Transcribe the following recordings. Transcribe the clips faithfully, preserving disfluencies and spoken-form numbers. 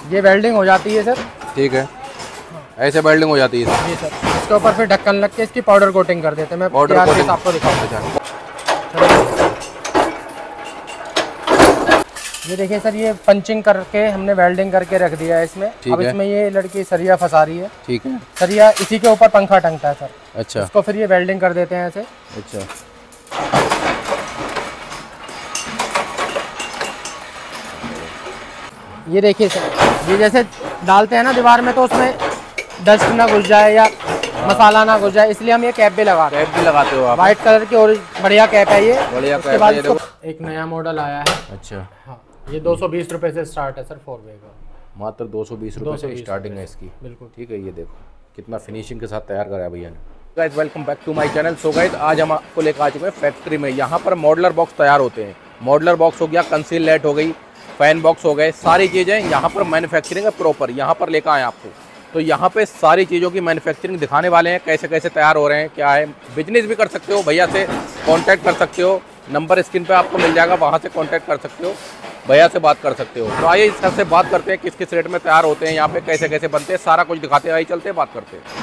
ये वेल्डिंग हो जाती है सर। ठीक है, ऐसे वेल्डिंग हो जाती है जी सर। इसके ऊपर फिर ढक्कन लग के इसकी पाउडर कोटिंग कर देते हैं। मैं पाउडर कोटिंग आपको दिखाऊंगा। ये देखिए सर, ये पंचिंग करके हमने वेल्डिंग करके रख दिया है इसमें। अब इसमें ये लड़की सरिया फंसा रही है। ठीक है, सरिया इसी के ऊपर पंखा टंगता है सर। अच्छा, इसको फिर ये वेल्डिंग कर देते हैं ऐसे। अच्छा, ये देखिए सर, ये जैसे डालते हैं ना दीवार में तो उसमें डस्ट ना घुस जाए या मसाला ना घुस जाए, इसलिए हम ये कैप भी लगाते हैं। कैप भी लगाते हो आप? व्हाइट कलर की और बढ़िया कैप है ये। बढ़िया उसके कैप बाद है। इसको एक नया मॉडल आया है। अच्छा, हाँ, ये दो सौ बीस रुपए से स्टार्ट है सर, फोर वे का। मात्र दो सौ बीस रुपये से स्टार्टिंग है इसकी। बिल्कुल ठीक है, ये देखो कितना फिनिशिंग के साथ तैयार करा है भैया ने। Guys welcome back to my channel. So guys आज हम आपको लेकर आ चुके हैं फैक्ट्री में। यहाँ पर मॉडलर बॉक्स तैयार होते हैं। मॉडलर बॉक्स हो गया, कंसील लाइट हो गई, फैन बॉक्स हो गए, सारी चीज़ें यहाँ पर मैन्युफैक्चरिंग है प्रॉपर। यहाँ पर लेकर आए आपको, तो यहाँ पे सारी चीज़ों की मैन्युफैक्चरिंग दिखाने वाले हैं, कैसे कैसे तैयार हो रहे हैं, क्या है। बिजनेस भी कर सकते हो, भैया से कांटेक्ट कर सकते हो, नंबर स्क्रीन पे आपको मिल जाएगा, वहाँ से कांटेक्ट कर सकते हो, भैया से बात कर सकते हो। तो आइए इस तरह से बात करते हैं किस किस रेट में तैयार होते हैं, यहाँ पे कैसे कैसे बनते हैं, सारा कुछ दिखाते हैं। आइए चलते हैं, बात करते हैं।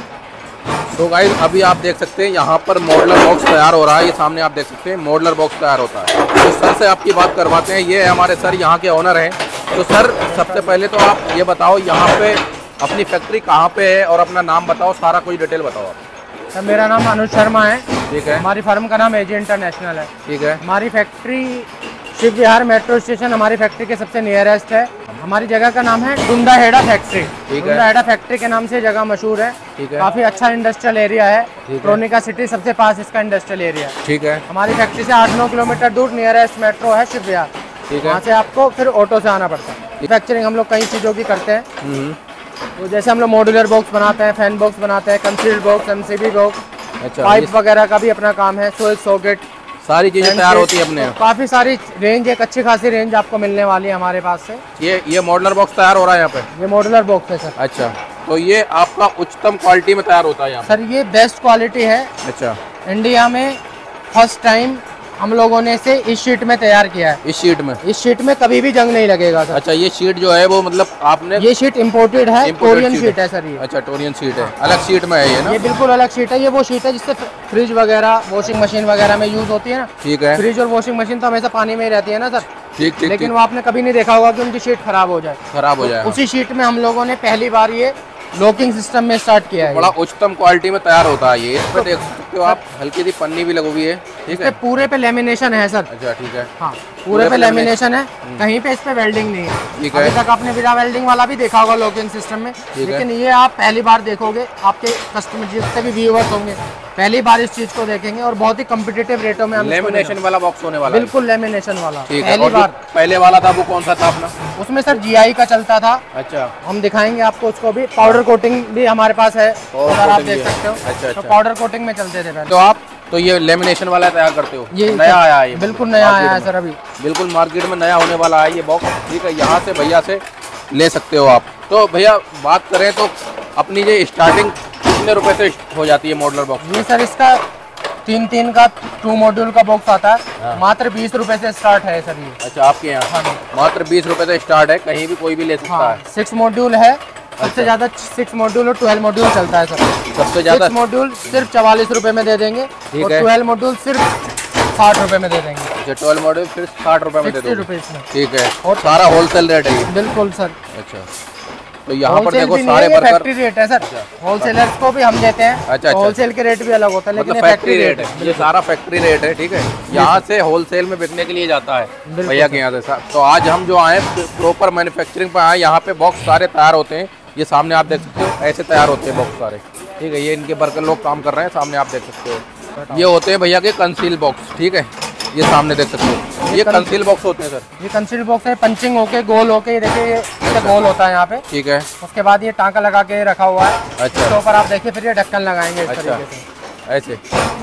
तो गाइस अभी आप देख सकते हैं यहाँ पर मॉडलर बॉक्स तैयार हो रहा है। ये सामने आप देख सकते हैं मॉडलर बॉक्स तैयार होता है। तो सर से आपकी बात करवाते हैं। ये हमारे सर यहाँ के ओनर हैं। तो सर सबसे पहले तो आप ये बताओ यहाँ पे अपनी फैक्ट्री कहाँ पे है और अपना नाम बताओ, सारा कुछ डिटेल बताओ आप। सर मेरा नाम अनुज शर्मा है। ठीक है, हमारी फर्म का नाम एजी इंटरनेशनल है। ठीक है, हमारी factory Shiv Vihar metro station हमारी फैक्ट्री के सबसे नियरेस्ट है। हमारी जगह का नाम है डुंडा हेड़ा फैक्ट्री। डुंडा हेड़ा फैक्ट्री के नाम से जगह मशहूर है। ठीक है, काफी अच्छा इंडस्ट्रियल एरिया है। क्रोनिका सिटी सबसे पास इसका इंडस्ट्रियल एरिया है। ठीक है, हमारी फैक्ट्री से आठ नौ किलोमीटर दूर नियरेस्ट मेट्रो है शिव विहार। ठीक है, वहाँ से आपको फिर ऑटो से आना पड़ता है। मैन्युफैक्चरिंग हम लोग कई चीज़ों की करते हैं। तो जैसे हम लोग मॉड्यूलर बॉक्स बनाते हैं, फैन बॉक्स बनाते हैं, कंसील्ड बॉक्स, एमसीबी बॉक्स, अच्छा, पाइप वगैरह का भी अपना काम है। स्विच सॉकेट सारी चीजें तैयार होती है अपने। तो काफी सारी रेंज, एक अच्छी खासी रेंज आपको मिलने वाली है हमारे पास से। ये ये मॉडलर बॉक्स तैयार हो रहा है यहाँ पे? ये मॉडुलर बॉक्स है सर। अच्छा, तो ये आपका उच्चतम क्वालिटी में तैयार होता है यहाँ सर? ये बेस्ट क्वालिटी है। अच्छा, इंडिया में फर्स्ट टाइम हम लोगों ने इसे इस शीट में तैयार किया है। इस शीट में? इस शीट में कभी भी जंग नहीं लगेगा सर। अच्छा, ये शीट जो है वो मतलब आपने? ये शीट इम्पोर्टेड है, कोरियन शीट है सर ये। अच्छा, टोरियन शीट है, अलग शीट में है ये ना? ये बिल्कुल अलग शीट है। ये वो शीट है जिससे फ्रिज वगैरह, वॉशिंग मशीन वगैरह में यूज होती है ना। ठीक है, फ्रिज और वॉशिंग मशीन तो हमेशा पानी में ही रहती है ना सर। ठीक ठीक, लेकिन वो आपने कभी नहीं देखा होगा कि उनकी शीट खराब हो जाए। खराब हो जाए, उसी शीट में हम लोगों ने पहली बार ये लॉकिंग सिस्टम में स्टार्ट किया है। बड़ा उच्चतम क्वालिटी में तैयार होता है ये। इस पे देख सकते हो आप, हल्की सी पन्नी भी लगी हुई है। ठीक है, पूरे पे लेमिनेशन है सर। अच्छा, ठीक है, हाँ, पूरे पे लेमिनेशन है, कहीं पे इस पे वेल्डिंग नहीं है। ठीक है, अभी तक आपने बिना वेल्डिंग वाला भी देखा होगा लॉकिंग सिस्टम में, लेकिन ये आप पहली बार देखोगे। आपके कस्टमर जितने भी व्यूअर्स होंगे पहली बार इस चीज को देखेंगे और बहुत ही कम्पिटिटिव रेटों में। लेमिनेशन वाला बॉक्स होने वाला? बिल्कुल लेमिनेशन वाला। पहली बार। पहले वाला था वो कौन सा था अपना? उसमें सर जीआई का चलता था। अच्छा, हम दिखाएंगे आपको उसको भी। पाउडर कोटिंग भी हमारे पास है, अगर आप देख सकते हो। अच्छा, तो पाउडर कोटिंग में चलते थे पहले। तो आप तो ये लेमिनेशन वाला तैयार करते हो? ये नया आया है? बिल्कुल नया आया है सर, अभी बिल्कुल मार्केट में नया होने वाला है ये बॉक्स। ठीक है, यहाँ से भैया से ले सकते हो आप। तो भैया बात करें तो अपनी ये स्टार्टिंग कितने रुपए से हो जाती है मॉडलर बॉक्स? जी सर, इसका तीन तीन का टू मॉड्यूल का बॉक्स आता है। हाँ। मात्र बीस रुपए से स्टार्ट है सर ये। अच्छा, आपके यहाँ? हाँ, मात्र बीस रुपए से स्टार्ट है, कहीं भी कोई भी ले सकता हाँ। है। सिक्स मॉड्यूल है सबसे ज्यादा। सिक्स मॉड्यूल और ट्वेल्व मॉड्यूल चलता है सर। सबसे ज्यादा मॉड्यूल सिर्फ चवालीस रुपए में दे देंगे और ट्वेल्व मॉड्यूल सिर्फ साठ रुपए में दे देंगे। अच्छा, ट्वेल्व मॉड्यूल सिर्फ साठ रुपए में दे देंगे। ठीक है, और सारा होलसेल रेट है? बिल्कुल सर। अच्छा, तो यहाँ पर देखो सारे वर्कर फैक्ट्री रेट है सर। होलसेलर्स को भी हम देते हैं। अच्छा, होलसेल के रेट भी अलग होता है, लेकिन फैक्ट्री रेट है। ये सारा फैक्ट्री रेट है। ठीक है, यहाँ से होलसेल में बिकने के लिए जाता है भैया के यहाँ से। तो आज हम जो आए प्रॉपर मैन्युफैक्चरिंग पे आए, यहाँ पे बॉक्स सारे तैयार होते हैं। ये सामने आप देख सकते हो, ऐसे तैयार होते हैं बॉक्स सारे। ठीक है, ये इनके वर्कर लोग काम कर रहे हैं, सामने आप देख सकते हो। ये होते हैं भैया के कंसील बॉक्स। ठीक है, ये सामने देख सकते हो, ये कंसील बॉक्स होते हैं सर। ये कंसील बॉक्स है, पंचिंग होके गोल होके, ये देखिए ये गोल होता है यहाँ पे। ठीक है, उसके बाद ये टांका लगा के रखा हुआ है। अच्छा, इसके ऊपर आप देखिए, फिर ये ढक्कन लगाएंगे इस तरीके से, ऐसे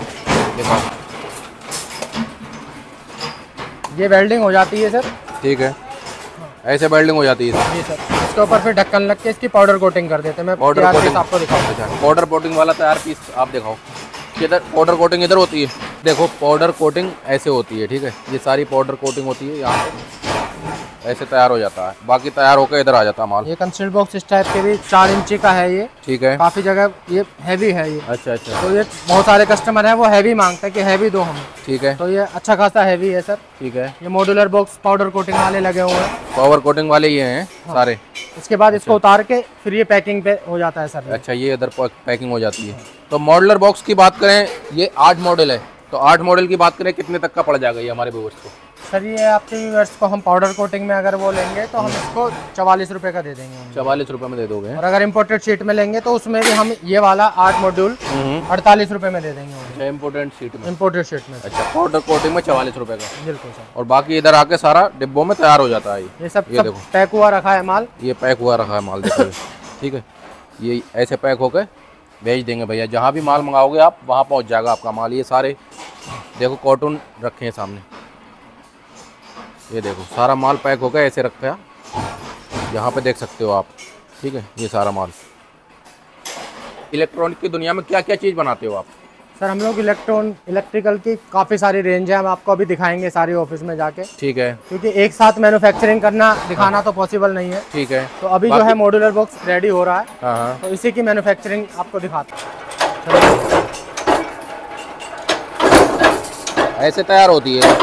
देखो, ये वेल्डिंग हो जाती है सर। ठीक है, ऐसे वेल्डिंग हो जाती है जी सर। इसके ऊपर फिर ढक्कन लग के इसकी पाउडर कोटिंग कर देते हैं। मैं पाउडर कोटिंग आपको दिखाऊंगा। पाउडर कोटिंग वाला तैयार पीस आप दिखाओ। इधर पाउडर कोटिंग इधर होती है, देखो पाउडर कोटिंग ऐसे होती है। ठीक है, ये सारी पाउडर कोटिंग होती है यहाँ पे। ऐसे तैयार हो जाता है, बाकी तैयार होकर इधर आ जाता है माल। ये कंसील बॉक्स इस टाइप के भी चार इंची का है ये। ठीक है। काफी जगह ये हैवी है ये। अच्छा अच्छा। तो ये बहुत सारे कस्टमर हैं वो हैवी मांगते हैं कि हैवी दो हमें। ठीक है। तो ये अच्छा खासा हैवी है सर। ठीक है। ये मॉड्यूलर बॉक्स पाउडर कोटिंग वाले लगे हुए हैं। पावर कोटिंग वाले ये हैं सारे। इसके बाद इसको उतार के फिर ये पैकिंग पे हो जाता है सर। अच्छा, ये इधर पैकिंग हो जाती है। तो मॉडुलर बॉक्स की बात करें, ये आठ मॉडल है, तो आठ मॉडल की बात करें कितने तक का पड़ जाएगा ये हमारे व्यूअर्स को? सर ये आपके व्यूअर्स को हम पाउडर कोटिंग में अगर वो लेंगे तो हम इसको चवालीस रुपए का दे देंगे। चवालीस रुपए में दे दोगे? और अगर इम्पोर्टेड शीट में लेंगे तो उसमें भी हम ये वाला आठ मॉड्यूल अड़तालीस रुपए में दे देंगे। अच्छा, इम्पोर्टेड शीट में? इम्पोर्टेड शीट में। अच्छा, पाउडर कोटिंग में चवालीस रुपए का। बिल्कुल सर। और बाकी इधर आके सारा डिब्बों में तैयार हो जाता है। ये सब ये देखो पैक हुआ रखा है माल। ये पैक हुआ रखा है माल, देखो। ठीक है, ये ऐसे पैक होकर भेज देंगे भैया। जहाँ भी माल मंगाओगे आप वहाँ पहुँच जाएगा आपका माल। ये सारे देखो कार्टून रखे हैं सामने, ये देखो सारा माल पैक होकर ऐसे रखा है, यहाँ पे देख सकते हो आप। ठीक है, ये सारा माल। इलेक्ट्रॉनिक की दुनिया में क्या क्या चीज़ बनाते हो आप? सर हम लोग इलेक्ट्रॉन इलेक्ट्रिकल की काफ़ी सारी रेंज है, हम आपको अभी दिखाएंगे सारी ऑफिस में जाके। ठीक है। क्योंकि एक साथ मैन्युफैक्चरिंग करना दिखाना तो पॉसिबल नहीं है। ठीक है। तो अभी जो है मॉड्यूलर बॉक्स रेडी हो रहा है। हाँ। तो इसी की मैन्युफैक्चरिंग आपको दिखाते हैं। ऐसे तैयार होती है।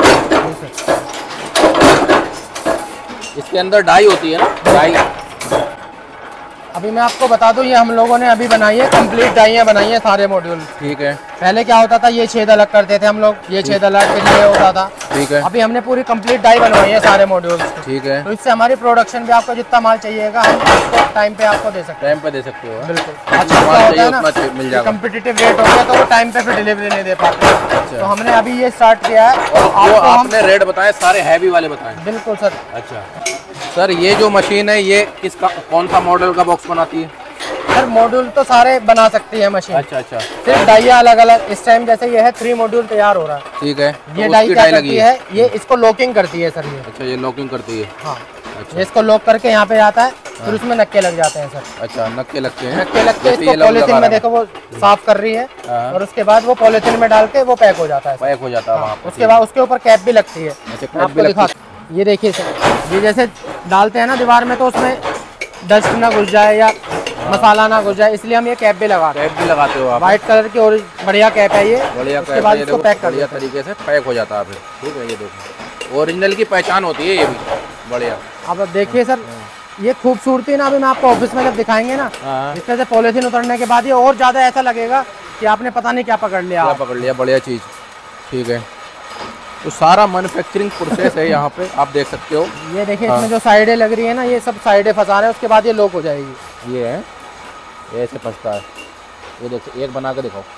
इसके अंदर डाई होती है ना? डाई अभी मैं आपको बता दूं, ये हम लोगों ने अभी बनाई है, कंप्लीट डाइयाँ बनाई है सारे मॉड्यूल। ठीक है। पहले क्या होता था, ये छेद अलग करते थे हम लोग, ये छेद अलग फिर ये होता था। ठीक है। अभी हमने पूरी कंप्लीट डाई बनवाई है सारे मॉड्यूल। ठीक है। तो इससे हमारी प्रोडक्शन भी आपको जितना माल चाहिएगा हम उसको टाइम पे आपको दे सकते हैं। टाइम पे दे सकते हो? बिल्कुल। अच्छा होता है ना, मिल जाएगा। कम्पिटिटिव रेट हो गया तो वो टाइम पे फिर डिलीवरी नहीं दे पाते। तो हमने अभी ये स्टार्ट किया है। और आपने रेट बताए सारे हैवी वाले बताए? बिल्कुल सर। अच्छा सर, ये जो मशीन है ये किसका, कौन सा मॉडल का बॉक्स बनाती है? सर मॉड्यूल तो सारे बना सकती है मशीन। अच्छा अच्छा। सिर्फ डाइया अलग अलग। इस टाइम जैसे ये है थ्री मॉड्यूल तैयार हो रहा है। ठीक है। ये डाई क्या करती है, ये इसको लॉकिंग करती है सर ये। अच्छा, ये लॉकिंग करती है। हाँ। अच्छा। ये इसको लॉक करके यहाँ पे आता है, फिर उसमें नक्के लग जाते हैं सर। अच्छा, नक्के लगते हैं। नक्के लगते हैं, इसको पॉलिथीन में देखो वो साफ कर रही है और उसके बाद वो पॉलिथीन में डाल के वो पैक हो जाता है। पैक हो जाता है वहाँ पे। उसके बाद उसके ऊपर कैप भी लगती है। आपको दिखा, ये देखिए सर, ये जैसे डालते हैं ना दीवार में तो उसमें डस्ट ना घुस जाए या मसाला ना घुस जाए, इसलिए हम ये कैप भी लगाते हैं। कैप भी लगाते हो आप? व्हाइट कलर की और बढ़िया कैप है ये। बढ़िया उसके बाद इसको पैक कर बढ़िया तरीके से पैक हो जाता है फिर। ठीक है, ये देखो ओरिजिनल की पहचान होती है ये भी। बढ़िया। अब देखिए सर, ये खूबसूरती ना अभी मैं आपको ऑफिस में जब दिखाएंगे ना, इसमें से पॉलिथीन उतरने के बाद ये और ज्यादा ऐसा लगेगा कि आपने पता नहीं क्या पकड़ लिया। क्या पकड़ लिया, बढ़िया चीज़। ठीक है, तो सारा मैन्युफैक्चरिंग प्रोसेस है यहाँ पे, आप देख सकते हो। ये देखिए इसमें जो साइडें लग रही है ना, ये सब साइडें फंसा रहे हैं, उसके बाद ये लॉक हो जाएगी। ये है, ये ऐसे फंसता है। ये देख, एक बना के दिखाओ,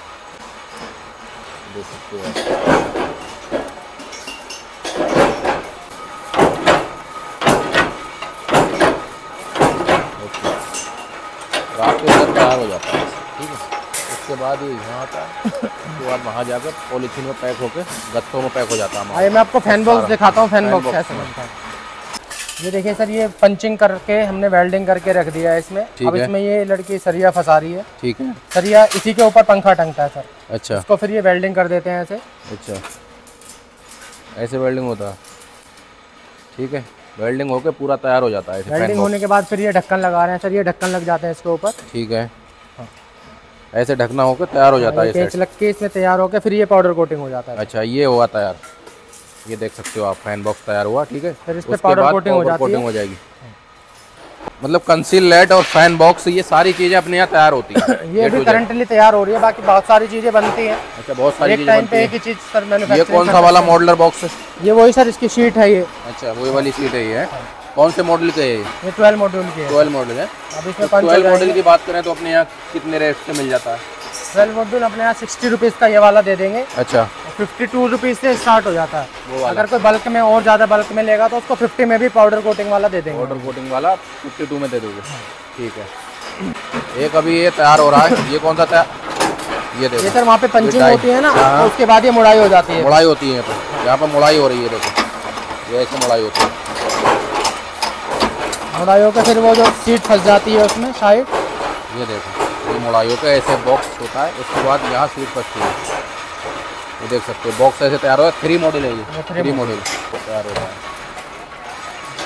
देख सकते हो। रात के अंदर तैयार हो जाता है। ठीक है, उसके बाद ये यहाँ आता है, उसके बाद वहाँ जाकर पॉलीथीन में पैक होकर गत्तों में पैक हो जाता है। आइए मैं आपको फैन बॉक्स दिखाता हूँ। फैन बॉक्स कैसे बनता है। ये देखिए सर, ये पंचिंग करके हमने वेल्डिंग करके रख दिया है इसमें। अब इसमें ये लड़की सरिया फंसा रही है। ठीक है। सरिया इसी के ऊपर पंखा टंगता है सर। अच्छा। इसको फिर ये वेल्डिंग कर देते हैं ऐसे। अच्छा, ऐसे वेल्डिंग होता है। ठीक है, वेल्डिंग होकर पूरा तैयार हो जाता है। वेल्डिंग होने के बाद फिर ये ढक्कन लगा रहे हैं सर, ये ढक्कन लग जाते हैं इसके ऊपर। ठीक है, ऐसे ढकना होकर तैयार हो जाता है। पेच लग के इसमें तैयार होकर फिर ये पाउडर कोटिंग हो जाता है। अच्छा, ये हुआ तैयार। ये देख सकते हो आप, फैन बॉक्स तैयार हुआ। ठीक है, फिर इस पे पाउडर कोटिंग हो जाती है। हो जाएगी। मतलब कंसील लेट और फैन बॉक्स, ये सारी चीजें अपने यहाँ तैयार होती हैं। ये भी करंटली तैयार हो रही है, बाकी बहुत सारी चीजें बनती हैं। अच्छा, बहुत सारी चीजें बनती हैं। एक ही चीज सर मैन्युफैक्चरिंग। ये कौन सा वाला मॉडलर बॉक्स है? ये वही सर, इसकी शीट है ये। अच्छा, वही वाली शीट है ये। कौन से मॉडल के है ये? ये ट्वेल्व मॉडल की है। ट्वेल्व मॉडल है। अब इसमें ट्वेल्व मॉडल की बात करें तो अपने यहाँ कितने रेट से मिल जाता है? ट्वेल्व मॉडल अपने यहाँ सिक्सटी रुपीज़ का ये वाला दे देंगे। अच्छा। फिफ्टी टू रुपीज़ से स्टार्ट हो जाता है। अगर कोई बल्क में और ज़्यादा बल्क में लेगा तो उसको फिफ्टी में भी पाउडर कोटिंग वाला दे देंगे। पाउडर कोटिंग वाला फिफ्टी टू में दे दोगे? ठीक है। एक अभी ये तैयार हो रहा है, ये कौन सा तैयार? ये देखो, ये सर वहाँ पे पंचिंग होती है ना, तो उसके बाद ये मुड़ाई हो जाती है। मुड़ाई होती है, तो यहाँ पर मुड़ाई हो रही है। देखो, ये ऐसे मुड़ाई होती है। मुड़ाई होकर फिर वो जो सीट फंस जाती है उसमें साइड। ये देखो, ये मुड़ाई होकर ऐसे बॉक्स होता है, उसके बाद यहाँ सीट फंसती है। ये देख सकते हो, बॉक्स ऐसे तैयार हो रहा है। थ्री मॉडल है ये, थ्री मॉडल तैयार हो रहा है।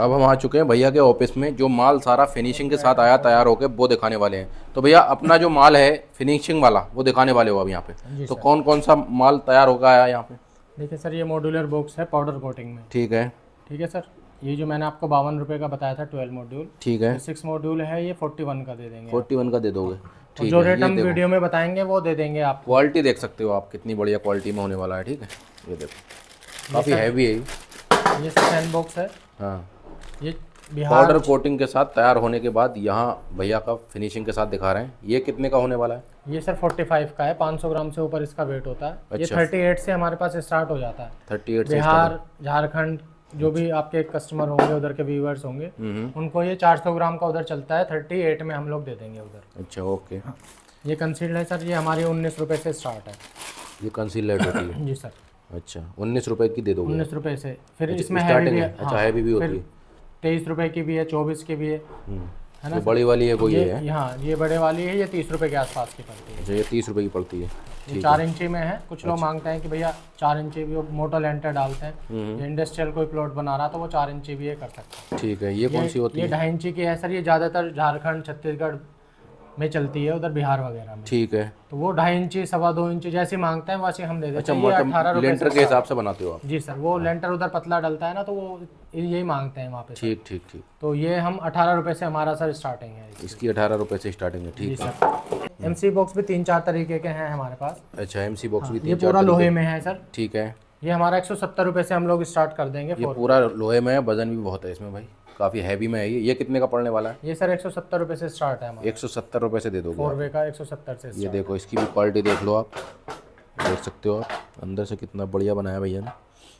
अब हम आ चुके हैं भैया के ऑफिस में, जो माल सारा फिनिशिंग के साथ आया तैयार होकर वो दिखाने वाले हैं। तो भैया अपना जो माल है फिनिशिंग वाला वो दिखाने वाले हो अब यहाँ पे। तो कौन कौन सा माल तैयार होकर आया यहाँ पे? देखिए सर, ये मॉड्यूलर बॉक्स है पाउडर कोटिंग में। ठीक है ठीक है सर, ये जो मैंने आपको बावन रुपये का बताया था ट्वेल्व मॉड्यूल, ठीक है, सिक्स मॉड्यूल है, ये फोर्टी वन का दे देंगे। फोर्टी वन का दे दोगे? ठीक जो रेट हम वीडियो में बताएंगे वो दे देंगे आप। क्वालिटी देख सकते हो आप, कितनी बढ़िया क्वालिटी में होने वाला है। ठीक है, ये देखो काफ़ी हैवी है ये सैंड बॉक्स है। हाँ, ये बिहार पाउडर कोटिंग के साथ तैयार होने के बाद यहाँ भैया का फिनिशिंग के साथ दिखा रहे हैं। ये कितने का होने वाला है? ये सर पैंतालीस का है, पाँच सौ ग्राम से ऊपर इसका वेट होता है। अच्छा। ये अड़तीस से हमारे पास स्टार्ट हो जाता है। अड़तीस से बिहार, झारखंड, जो भी आपके कस्टमर होंगे उधर के व्यूअर्स होंगे उनको ये चार सौ ग्राम का उधर चलता है, अड़तीस में हम लोग दे देंगे उधर। अच्छा ओके। हाँ। ये कंसील्ड है सर, ये हमारी उन्नीस रुपये से स्टार्ट है। ये कंसील्ड होती है? जी सर। अच्छा, उन्नीस रुपये की दे दोगे? उन्नीस रुपये से। फिर अच्छा, इसमें हैवी भी है। अच्छा, हैवी भी होती है? तेईस रुपये की भी है, चौबीस की भी है, है ना? बड़ी वाली है कोई है? हाँ, ये बड़े वाली है, ये तीस रुपये के आसपास की पड़ती है। अच्छा, ये तीस रुपये की पड़ती है। ये चार इंची में है। कुछ लोग मांगते हैं कि भैया चार इंची भी, मोटा लेंटर डालते हैं, ये इंडस्ट्रियल कोई प्लॉट बना रहा तो वो चार इंची भी ये कर सकता है। ठीक है, ये कौन सी होती है? ये ढाई इंची की है सर, ये ज़्यादातर झारखंड छत्तीसगढ़ में चलती है, उधर बिहार वगैरह में। ठीक है, तो वो ढाई इंची, सवा दो इंची जैसी मांगते हैं वैसे हम दे देते हैं। अच्छा, मतलब लेंटर के हिसाब से बनाते हो आप? जी सर, वो लेंटर उधर पतला डलता है ना, तो वो यही मांगते हैं वहाँ पे। ठीक ठीक ठीक। तो ये हम अठारह रुपये से हमारा सर स्टार्टिंग है इसकी। अठारह रुपये से स्टार्टिंग है? ठीक है सर। एमसी बॉक्स भी तीन चार तरीके के हैं हमारे पास। अच्छा, एमसी बॉक्स भी तीन ये पूरा लोहे में है सर। ठीक है, ये हमारा एक सौ सत्तर रुपये से हम लोग स्टार्ट कर देंगे। ये पूरा लोहे में है, वजन भी बहुत है इसमें भाई, काफ़ी हैवी में है ये। ये कितने का पड़ने वाला है? ये सर एक सौ सत्तर रुपये से स्टार्ट है हमारा। एक सौ सत्तर रुपये से दे दोगे? फोर वे का एक सौ सत्तर से। ये देखो, इसकी भी क्वालिटी देख लो आप, देख सकते हो आप अंदर से कितना बढ़िया बनाया भैया ने,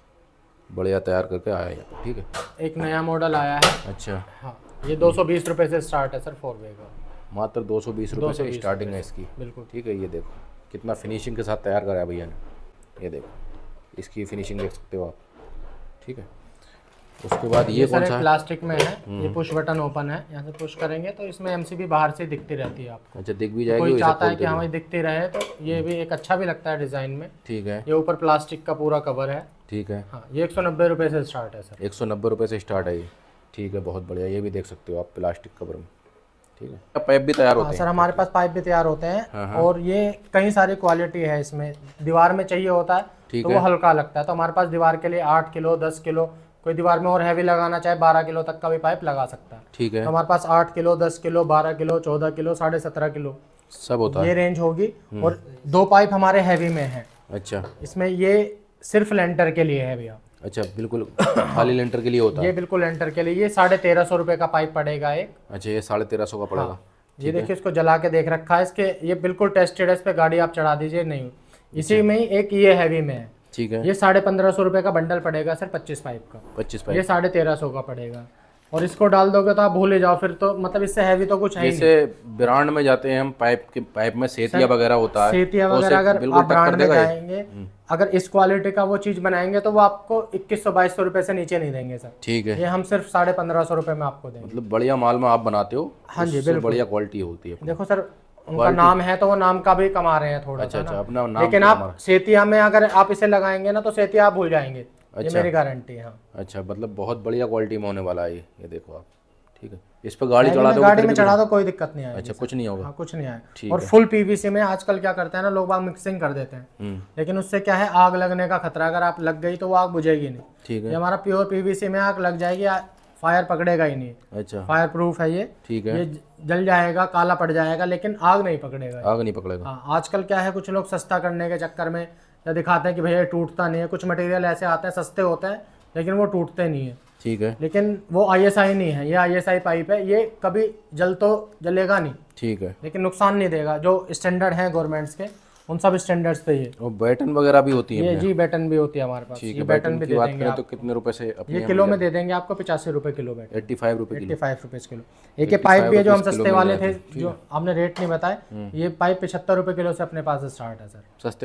बढ़िया तैयार करके आया है। ठीक है, एक नया मॉडल आया है। अच्छा हाँ, ये दो सौ बीस रुपये से स्टार्ट है सर फोर वे का। मात्र दो सौ बीस रुपये से स्टार्टिंग है इसकी। बिल्कुल। ठीक है, ये देखो कितना फिनिशिंग के साथ तैयार कराया भैया ने। ये देखो इसकी फिनिशिंग देख सकते हो आप। ठीक है, उसके बाद ये, ये कौन सा? प्लास्टिक में है, ये पुश बटन ओपन है, यहाँ से पुश करेंगे तो इसमें एमसीबी बाहर से दिखती रहती है आपको। अच्छा, दिख भी जाएगी? कोई चाहता है कि हमें दिखती रहे तो ये भी एक अच्छा भी लगता है डिजाइन में। ठीक है, ये ऊपर प्लास्टिक का पूरा कवर है। ठीक है। हाँ, ये एक सौ नब्बे रुपये से स्टार्ट है सर। एक सौ नब्बे रुपये से स्टार्ट है ये। ठीक है, बहुत बढ़िया। ये भी देख सकते हो आप प्लास्टिक कवर में। ठीक है, पाइप भी तैयार होते हैं सर हमारे पास पाइप भी तैयार होते हैं। और ये कई सारी क्वालिटी है इसमें। दीवार में चाहिए होता है तो वो हल्का लगता है, तो हमारे पास दीवार के लिए आठ किलो दस किलो, कोई दीवार में और हैवी लगाना चाहे बारह किलो तक का भी पाइप लगा सकता है। ठीक है, तो हमारे पास आठ किलो दस किलो बारह किलो चौदह किलो साढ़े सत्रह किलो सब होता है, ये रेंज होगी। और दो पाइप हमारे हैवी में है। अच्छा, इसमें ये सिर्फ लेंटर के लिए है भैया। अच्छा, बिल्कुल खाली लेंटर के लिए होता है? ये बिल्कुल लेंटर के लिए। ये साढ़े तेरह सौ रुपये का पाइप पड़ेगा एक। अच्छा, ये साढ़े तेरह सौ का पड़ेगा। हाँ, ये देखिए, इसको जला के देख रखा है। इसके ये बिल्कुल टेस्टेड है, इस पे गाड़ी आप चढ़ा दीजिए नहीं। इसी में ही एक ये हैवी में है। ठीक है, ये साढ़े पंद्रह सौ रुपये का बंडल पड़ेगा सर, पच्चीस पाइप का। पच्चीस पाइप, ये साढ़े तेरह सौ का पड़ेगा। और इसको डाल दोगे तो आप भूल ही जाओ फिर तो, मतलब इससे हैवी तो कुछ है ही नहीं। जैसे ब्रांड में जाते हैं हम, पाइप के पाइप में सेतिया वगैरह होता है, सेतिया वगैरह अगर आप ब्रांड में जाएंगे, अगर इस क्वालिटी का वो चीज बनाएंगे तो वो आपको इक्कीस सौ बाईस सौ रुपए से नीचे नहीं देंगे सर। ठीक है, ये हम सिर्फ साढ़े पंद्रह सौ रुपए में आपको देंगे। मतलब बढ़िया माल में आप बनाते हो? हाँ जी, बिल्कुल बढ़िया क्वालिटी होती है। देखो सर, उनका नाम है तो वो नाम का भी कमा रहे हैं थोड़ा अच्छा, सा अच्छा, अपना नाम। लेकिन आप सेतिया में अगर आप इसे लगाएंगे ना तो सेतिया आप भूल जाएंगे। अच्छा, ये मेरी गारंटी है। अच्छा, मतलब बहुत बढ़िया क्वालिटी में होने वाला है ये। ये देखो आप। ठीक है, इस पर गाड़ी चढ़ा दो, गाड़ी में चढ़ा दो, कोई दिक्कत नहीं आएगी। अच्छा, कुछ नहीं होगा? हाँ, कुछ नहीं आएगा। और फुल पीवीसी में आजकल क्या करते हैं ना लोग, बाग मिक्सिंग कर देते हैं, लेकिन उससे क्या है, आग लगने का खतरा। अगर आप लग गई तो वो आग बुझेगी नहीं। ठीक है, ये हमारा प्योर पीवीसी में आग लग जाएगी, फायर पकड़ेगा ही नहीं। अच्छा, फायर प्रूफ है ये। ठीक है, ये जल जाएगा, काला पड़ जाएगा, लेकिन आग नहीं पकड़ेगा। आग नहीं पकड़ेगा। हाँ, आजकल क्या है, कुछ लोग सस्ता करने के चक्कर में या दिखाते हैं कि भैया टूटता नहीं है। कुछ मटेरियल ऐसे आते हैं सस्ते होते हैं लेकिन वो टूटते नहीं है। ठीक है, लेकिन वो आईएसआई नहीं है, ये आईएसआई पाइप है। ये कभी जल तो जलेगा नहीं, ठीक है, लेकिन नुकसान नहीं देगा। जो स्टैंडर्ड है गवर्नमेंट्स के, उन सब स्टैंडर्ड्स पे ये। और बैटन वगैरह भी होती है? ये जी बैटन भी होती है हमारे पास। ठीक है, बैटन भी दे देंगे तो कितने रुपए से? ये किलो में दे देंगे आपको, पचासी रुपए किलो बैटन। एट्टी फाइव रुपए एट्टी फाइव रुपए किलो। एक ये पाइप भी है जो हम सस्ते वाले थे, जो हमने रेट नहीं बताए। ये पाइप पचहत्तर रुपए किलो से अपने पास स्टार्ट है सर, सस्ते वाले।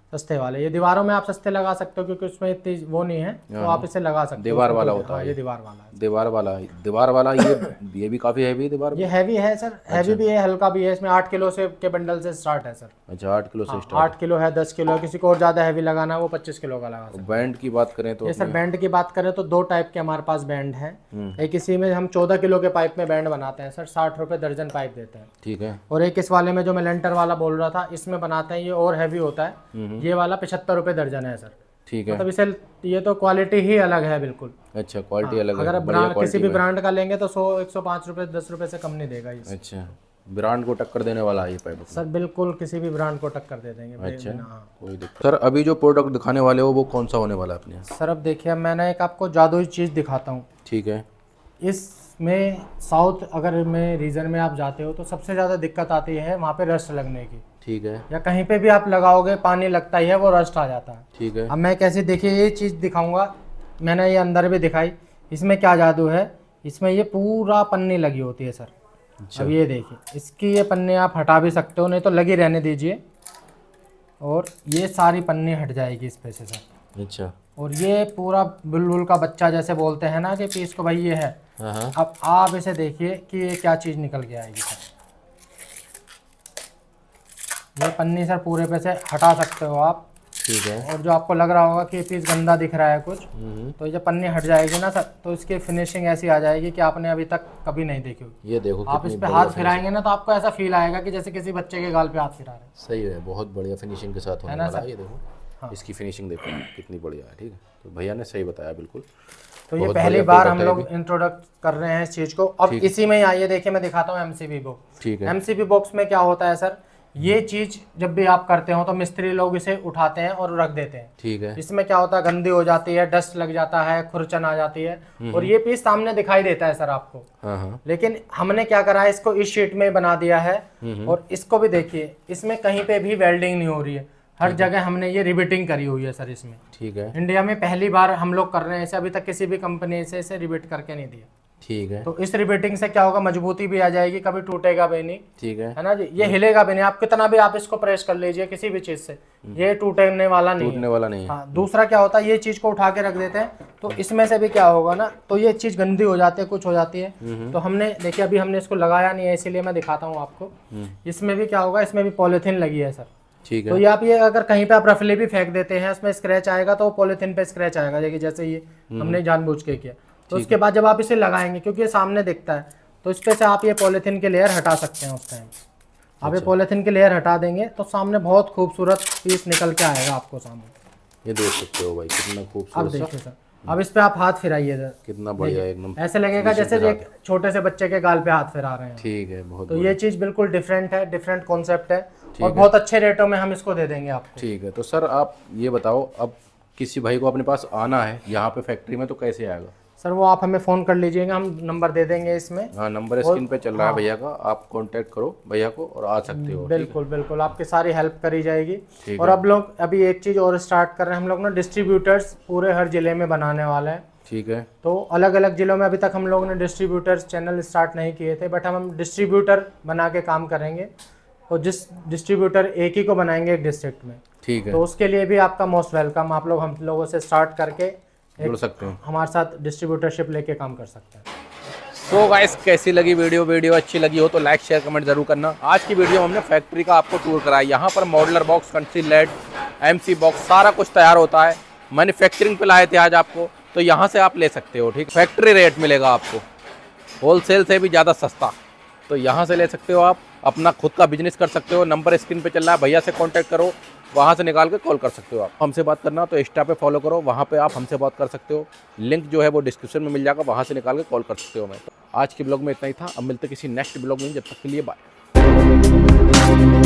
सस्ते वाले। ये दीवारों में आप सस्ते लगा सकते हो क्योंकि उसमें इतनी वो नहीं है, तो आप इसे लगा सकते हो। दीवार वाला होता है ये दीवार वाला है। दीवार वाला दीवार वाला ये ये भी काफी हैवी दीवार। ये हैवी है सर, हैवी भी है, हल्का भी है। इसमें आठ किलो से के बंडल से स्टार्ट है सर। अच्छा, आठ किलो से स्टार्ट। आठ किलो है, दस किलो है, किसी को और ज्यादा हैवी लगाना है वो पच्चीस किलो का लगा सकते हैं। बैंड की बात करें तो ये सर बैंड की बात करें तो दो टाइप के हमारे पास बैंड है। एक इसी में हम चौदह किलो के पाइप में बैंड बनाते हैं सर, साठ रुपए दर्जन पाइप देते हैं। ठीक है। और एक इस वाले में जो मैं लेंटर वाला बोल रहा था, इसमें बनाते हैं, ये और हैवी होता है। ये वाला पचहत्तर रुपए दर्जन है सर। ठीक है। मतलब इसे ये तो क्वालिटी ही अलग है बिल्कुल। अच्छा, क्वालिटी अलग है। अगर ब्रांड किसी भी ब्रांड का लेंगे तो सौ एक सौ पाँच रुपए दस रुपए से कम नहीं देगा ये। अच्छा, ब्रांड को टक्कर देने वाला है ये पाइप सर, बिल्कुल किसी भी ब्रांड को टक्कर दे देंगे। अच्छा, कोई दिक्कत। सर अभी जो प्रोडक्ट दिखाने वाले हो वो कौन सा होने वाला है अपने? सर अब देखिए, मैंने एक आपको जादुई चीज़ दिखाता हूँ। ठीक है। इसमें साउथ अगर में रीजन में आप जाते हो तो सबसे ज़्यादा दिक्कत आती है वहाँ पे रस्ट लगने की। ठीक है। या कहीं पे भी आप लगाओगे पानी लगता ही है, वो रस्ट आ जाता है। ठीक है। अब मैं कैसे, देखिए ये चीज़ दिखाऊंगा, मैंने ये अंदर भी दिखाई। इसमें क्या जादू है, इसमें ये पूरा पन्नी लगी होती है सर। अच्छा। अब ये देखिए, इसकी ये पन्नी आप हटा भी सकते हो, नहीं तो लगी रहने दीजिए, और ये सारी पन्नी हट जाएगी इस पे से सर। अच्छा। और ये पूरा बुलबुल का बच्चा जैसे बोलते हैं ना कि पीस को भाई ये है। अब आप इसे देखिए कि ये क्या चीज़ निकल के आएगी सर। ये पन्नी सर पूरे पे से हटा सकते हो आप। ठीक है। और जो आपको लग रहा होगा कि ये पीस गंदा दिख रहा है कुछ, तो ये पन्नी हट जाएगी ना सर, तो इसकी फिनिशिंग ऐसी आ जाएगी कि आपने अभी तक कभी नहीं देखी होगी। ये देखो, आप इस पे हाथ फिराएंगे ना तो आपको ऐसा फील आएगा कि जैसे किसी बच्चे के गाल पे हाथ फिरा रहे हैं। सही है, बहुत बढ़िया फिनिशिंग के साथ होने वाला है। ये देखो, हाँ। इसकी फिनिशिंग देखो कितनी बढ़िया है। ठीक है, तो भैया ने सही बताया बिल्कुल। तो ये पहली बार हम लोग इंट्रोडक्ट कर रहे हैं इस चीज़ को। अब इसी में आइए देखिए, मैं दिखाता हूँ एमसीबी बॉक्स। ठीक है। एमसीबी बॉक्स में क्या होता है सर, ये चीज जब भी आप करते हो तो मिस्त्री लोग इसे उठाते हैं और रख देते हैं। ठीक है। इसमें क्या होता है, गंदी हो जाती है, डस्ट लग जाता है, खुरचन आ जाती है, और ये पीस सामने दिखाई देता है सर आपको। हाँ हाँ। लेकिन हमने क्या करा है, इसको इस शीट में बना दिया है। और इसको भी देखिए, इसमें कहीं पे भी वेल्डिंग नहीं हो रही है, हर जगह हमने ये रिबिटिंग करी हुई है सर इसमें। ठीक है। इंडिया में पहली बार हम लोग कर रहे हैं इसे, अभी तक किसी भी कंपनी से इसे रिबिट करके नहीं दिया। ठीक है। तो इस रिबिटिंग से क्या होगा, मजबूती भी आ जाएगी, कभी टूटेगा भी नहीं। ठीक है, है ना जी, ये हिलेगा भी नहीं। आप कितना भी आप इसको प्रेस कर लीजिए किसी भी चीज से, ये टूटने वाला नहीं टूटने वाला नहीं है। हाँ। दूसरा क्या होता है, ये चीज को उठा के रख देते हैं तो इसमें से भी क्या होगा ना, तो ये चीज गंदी हो जाती है, कुछ हो जाती है। तो हमने देखिए, अभी हमने इसको लगाया नहीं है, इसीलिए मैं दिखाता हूँ आपको। इसमें भी क्या होगा, इसमें भी पॉलिथीन लगी है सर। ठीक है। तो ये आप ये अगर कहीं पे आप रफली भी फेंक देते हैं, उसमें स्क्रैच आएगा तो पॉलिथीन पे स्क्रैच आएगा, देखिए जैसे ये हमने जानबूझ के किया। तो उसके बाद जब आप इसे लगाएंगे, क्योंकि ये सामने दिखता है, तो इस पे से आप ये पॉलिथीन के लेयर हटा सकते हैं। उस टाइम आप ये पॉलिथीन के लेयर हटा देंगे तो सामने बहुत खूबसूरत पीस निकल के आएगा आपको सामने। ये देख सकते हो भाई, कितना खूबसूरत। अब देखिए सर, अब इस पे आप हाथ फिराइए सर, कितना बढ़िया, एकदम ऐसे लगेगा जैसे एक छोटे से बच्चे के गाल पे हाथ फिरा रहे हैं। ठीक है, बहुत। तो ये चीज बिल्कुल डिफरेंट है, डिफरेंट कॉन्सेप्ट है, और बहुत अच्छे रेटों में हम इसको दे देंगे आपको। ठीक है। तो सर आप ये बताओ, अब किसी भाई को अपने पास आना है यहाँ पे फैक्ट्री में, तो कैसे आएगा? सर वो आप हमें फ़ोन कर लीजिएगा, हम नंबर दे देंगे इसमें। हाँ, नंबर स्क्रीन पे चल रहा है भैया का, आप कांटेक्ट करो भैया को और आ सकते हो। बिल्कुल बिल्कुल, आपकी सारी हेल्प करी जाएगी। और अब लोग अभी एक चीज़ और स्टार्ट कर रहे हैं हम लोग ना, डिस्ट्रीब्यूटर्स पूरे हर जिले में बनाने वाले हैं। ठीक है। तो अलग अलग जिलों में अभी तक हम लोगों ने डिस्ट्रीब्यूटर्स चैनल स्टार्ट नहीं किए थे, बट हम डिस्ट्रीब्यूटर बना के काम करेंगे, और जिस डिस्ट्रीब्यूटर एक ही को बनाएंगे एक डिस्ट्रिक्ट में। ठीक है। तो उसके लिए भी आपका मोस्ट वेलकम, आप लोग हम लोगों से स्टार्ट करके जुड़ सकते हैं, हमारे साथ डिस्ट्रीब्यूटरशिप लेके काम कर सकते हैं। सो गाइस, कैसी लगी वीडियो? वीडियो अच्छी लगी हो तो लाइक शेयर कमेंट जरूर करना। आज की वीडियो में हमने फैक्ट्री का आपको टूर कराया। यहाँ पर modular box, concealed, MC box, सारा कुछ तैयार होता है। मैन्युफैक्चरिंग पे लाए थे आज आपको, तो यहाँ से आप ले सकते हो। ठीक, फैक्ट्री रेट मिलेगा आपको, होलसेल से भी ज़्यादा सस्ता। तो यहाँ से ले सकते हो, आप अपना खुद का बिजनेस कर सकते हो। नंबर स्क्रीन पे चल रहा है, भैया से कांटेक्ट करो, वहाँ से निकाल के कॉल कर सकते हो। आप हमसे बात करना तो इंस्टा पे फॉलो करो, वहाँ पे आप हमसे बात कर सकते हो। लिंक जो है वो डिस्क्रिप्शन में मिल जाएगा, वहाँ से निकाल के कॉल कर सकते हो। मैं तो आज के ब्लॉग में इतना ही था, अब मिलते किसी नेक्स्ट ब्लॉग में, जब तक के लिए बाय।